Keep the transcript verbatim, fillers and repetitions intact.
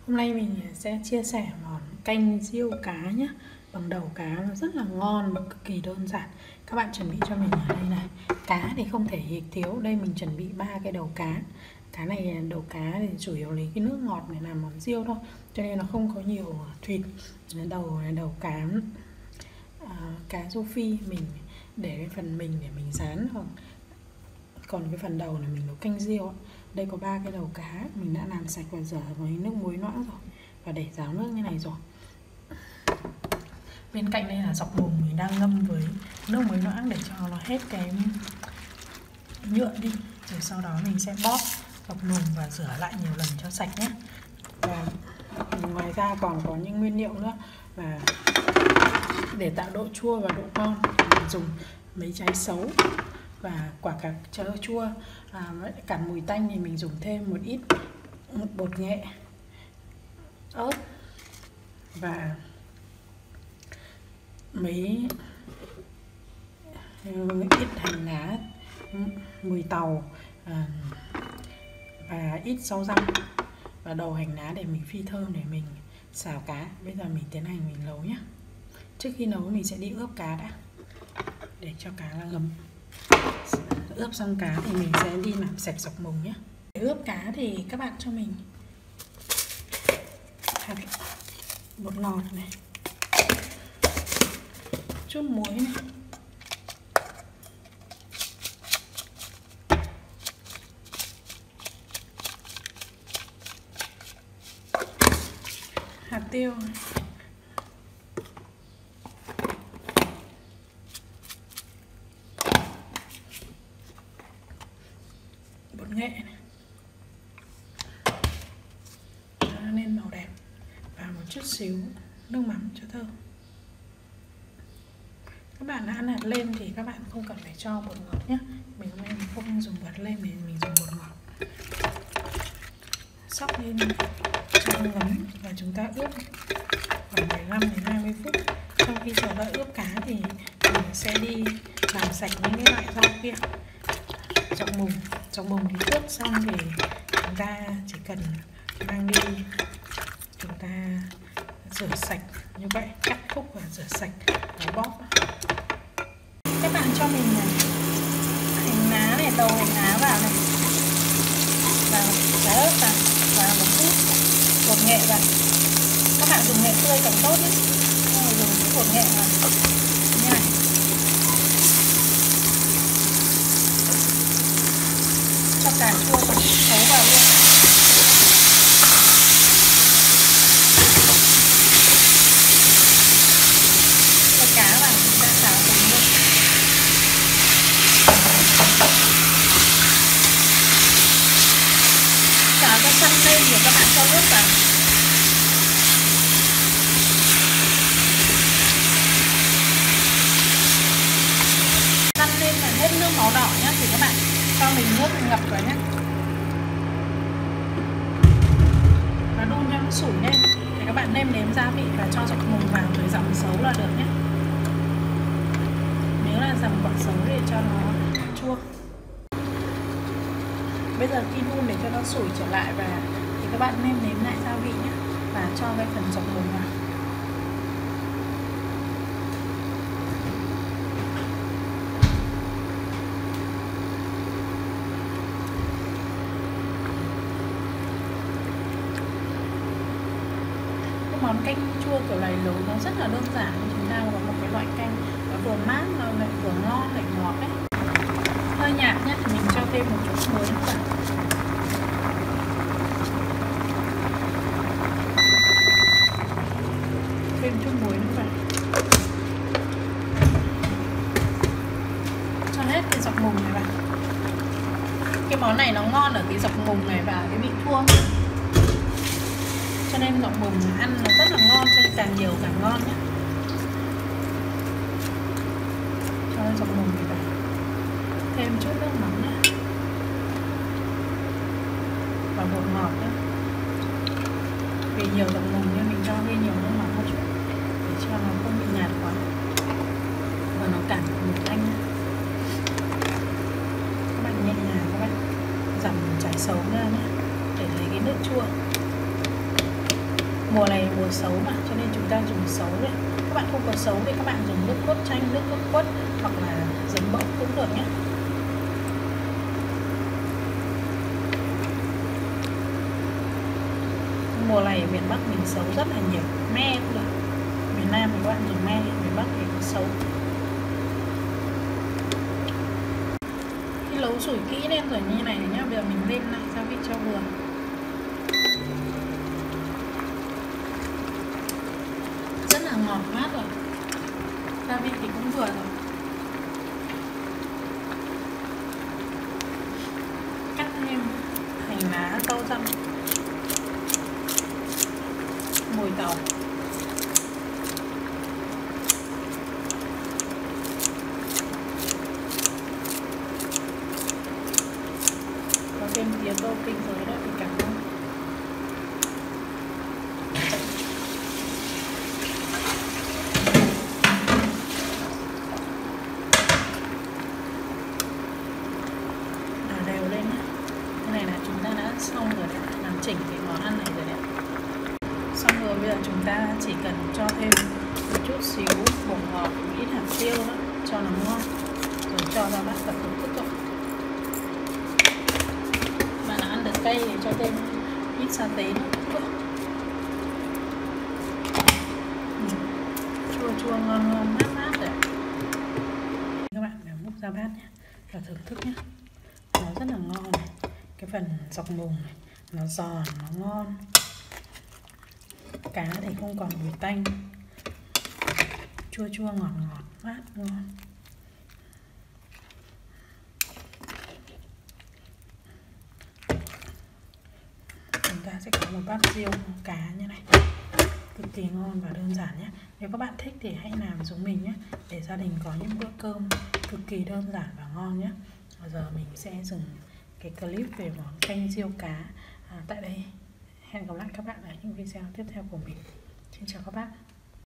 Hôm nay mình sẽ chia sẻ món canh riêu cá nhé, bằng đầu cá. Nó rất là ngon và cực kỳ đơn giản. Các bạn chuẩn bị cho mình ở đây này. Cá thì không thể thiếu. Đây mình chuẩn bị ba cái đầu cá. Cá này, đầu cá thì chủ yếu lấy cái nước ngọt để làm món riêu thôi, cho nên nó không có nhiều thịt. Đầu đầu cá à, cá rô phi mình để cái phần mình để mình rán, hoặc còn cái phần đầu này mình nấu canh riêu. Đây có ba cái đầu cá mình đã làm sạch và rửa với nước muối loãng rồi, và để ráo nước như này rồi. Bên cạnh đây là dọc mùng mình đang ngâm với nước muối loãng để cho nó hết cái nhựa đi, rồi sau đó mình sẽ bóp dọc mùng và rửa lại nhiều lần cho sạch nhé. Và ngoài ra còn có những nguyên liệu nữa, và để tạo độ chua và độ ngon mình dùng mấy trái sấu và quả cà chua chua, à, cả mùi tanh thì mình dùng thêm một ít một bột nghệ, ớt và mấy ít hành lá, mùi tàu, à, và ít rau răm và đầu hành lá để mình phi thơm để mình xào cá. Bây giờ mình tiến hành mình nấu nhé. Trước khi nấu mình sẽ đi ướp cá đã, để cho cá là ngấm. Ướp xong cá thì mình sẽ đi làm sạch dọc mùng nhé. Để ướp cá thì các bạn cho mình hạt bột ngọt này, chút muối này, hạt tiêu này, bột nghệ này, nó nên màu đẹp, và một chút xíu nước mắm cho thơm. Các bạn đã ăn hạt lên thì các bạn không cần phải cho bột ngọt nhé. Mình hôm nay mình không dùng hạt lên, mình mình dùng bột ngọt. Xóc lên cho ngấm và chúng ta ướp khoảng mười lăm đến hai mươi phút. Sau khi chờ đợi ướp cá thì mình sẽ đi làm sạch những cái loại rau kia. Dọc mùng, dọc mùng thì ướp xong thì chúng ta chỉ cần mang đi, chúng ta rửa sạch như vậy, cắt khúc và rửa sạch và bóp. Các bạn cho mình hành lá này, đầu hành lá vào này, và trái ớt vào, và một chút bột nghệ vào. Các bạn dùng nghệ tươi càng tốt nhé, nhưng mà dùng chút bột nghệ vào như này. Cho cà chua và thấu vào luôn. Cho cá vào chúng ta xào cùng luôn. Xào cho săn lên rồi các bạn cho nước vào. Săn lên là hết nước máu đỏ nhé, thì các bạn cho mình nước ngập vào nhé, và đun cho nó sủi lên. Thì các bạn nêm nếm gia vị và cho dọc mùng vào rồi dằm sấu là được nhé. Nếu là dằm quả sấu để cho nó chua. Bây giờ khi đun để cho nó sủi trở lại, và thì các bạn nêm nếm lại gia vị nhé, và cho cái phần dọc mùng vào. Món canh chua kiểu này nấu nó rất là đơn giản, chúng ta có một cái loại canh nó vừa mát, nó lại vừa ngon lại ngọt đấy. Hơi nhạt nhé thì mình cho thêm một chút muối nữa vào. Thêm chút muối nữa vào. Cho hết cái dọc mùng này vào. Cái món này nó ngon ở cái dọc mùng này và cái vị chua, cho nên dọc mùng ăn nó rất là ngon, cho nên càng nhiều càng ngon nhé. Cho dọc mùng này vào, thêm chút nước mắm nhé, và bột ngọt nữa. Vì nhiều dọc mùng nên mình cho hơi nhiều nước mắm một chút để cho nó không bị nhạt quá và nó cản mùi tanh. Các bạn nhẹ nhàng, các bạn dằm trái sấu ra nhé, để lấy cái nước chua. Mùa này mùa sấu mà, cho nên chúng ta dùng sấu đấy. Các bạn không có sấu thì các bạn dùng nước cốt chanh, nước cốt quất hoặc là giấm bỗng cũng được nhé. Mùa này miền Bắc mình sấu rất là nhiều, me cũng được. Miền Nam thì các bạn dùng me, miền Bắc thì có sấu. Khi nấu sủi kỹ lên rồi như này nhá, bây giờ mình lên lại gia vị cho vừa. Rất là ngọt mát rồi. Gia vị thì cũng vừa rồi. Cắt thêm hành lá, rau răm, mùi tàu, có thêm tía tô kinh giới đó thì cảm ơn. Đảo đều lên nhé. Cái này là chúng ta đã xong rồi đấy, làm chỉnh cái món ăn này rồi đấy. Xong rồi, bây giờ chúng ta chỉ cần cho thêm một chút xíu bột ngọt, một ít hạt tiêu nữa cho nó ngon, rồi cho ra bát và thưởng thức thôi. Bạn nào ăn được cay thì cho thêm ít sa tế nữa. Ừ. Chua chua ngon ngon mát mát rồi. Các bạn phải múc ra bát nhé và thưởng thức nhé. Nó rất là ngon này. Cái phần dọc mùng này nó giòn, nó ngon. Cá thì không còn mùi tanh, chua chua ngọt ngọt mát ngon. Chúng ta sẽ có một bát riêu cá như này, cực kỳ ngon và đơn giản nhé. Nếu các bạn thích thì hãy làm giống mình nhé, để gia đình có những bữa cơm cực kỳ đơn giản và ngon nhé. Bây giờ mình sẽ dừng cái clip về món canh riêu cá à, tại đây. Hẹn gặp lại các bạn ở những video tiếp theo của mình. Xin chào các bạn.